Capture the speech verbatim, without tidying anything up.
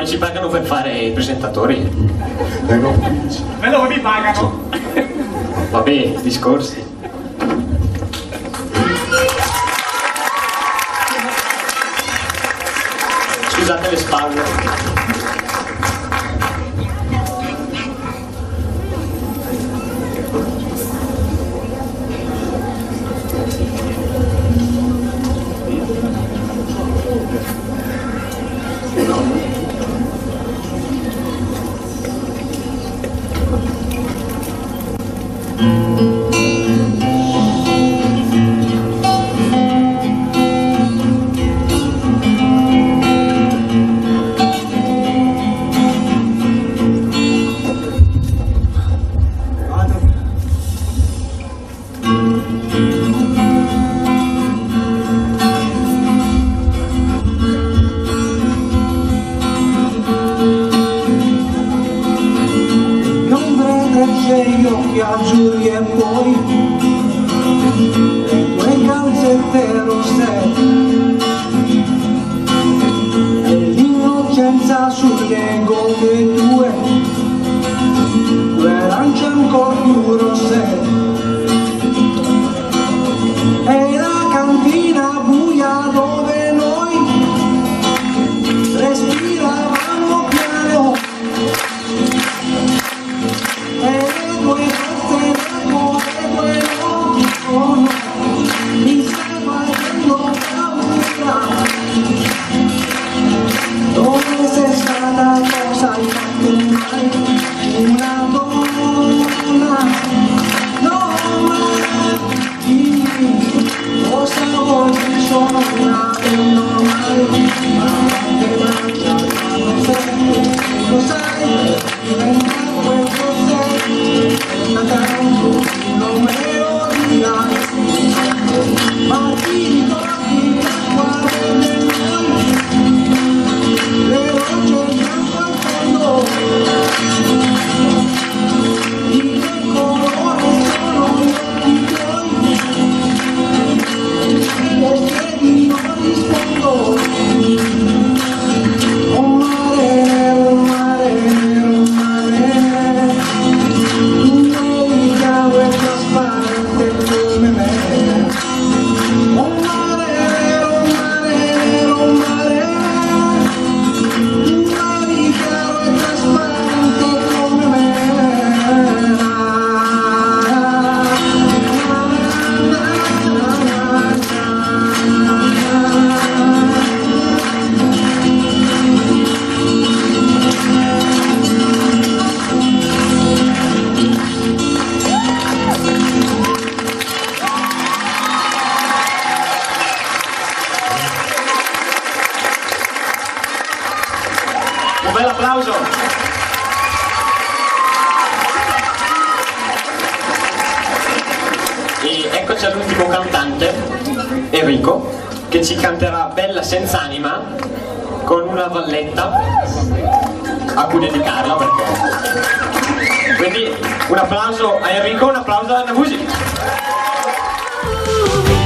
Poi ci pagano per fare i presentatori. Me lo mi pagano. Vabbè, discorsi. Scusate le spalle. Azzurri e poi le tue calzette rosse e l'innocenza sulle gomme tue, due arance ancora più rosse e la cantina buia dove noi respiravamo piano e le due mi stai facendo paura. Dove sei stata, cosa hai fatto mai? Una donna, no mai. Cosa vuoi che sono una donna mai? Ma che mangia, non sei, lo sai, diventa quel cos'è, una canzone, non me lo dirai. Ma ti ricordi quando nel noi le rocce bianco al fondo di che colore sono gli occhi tuoi e chiedi non rispondo. Un mare nero, un mare nero, un mare un mare chiaro e trasparente come me. Un mare nero, un mare nero, un mare un mare chiaro e trasparente come me. Un bel applauso! E eccoci all'ultimo cantante, Enrico, che ci canterà Bella senza anima con una valletta a cui dedicarla, perché... Quindi un applauso a Enrico, un applauso a Anna Music!